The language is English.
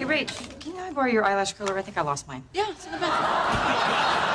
Hey, Rach, can I borrow your eyelash curler? I think I lost mine. Yeah, it's in the bathroom.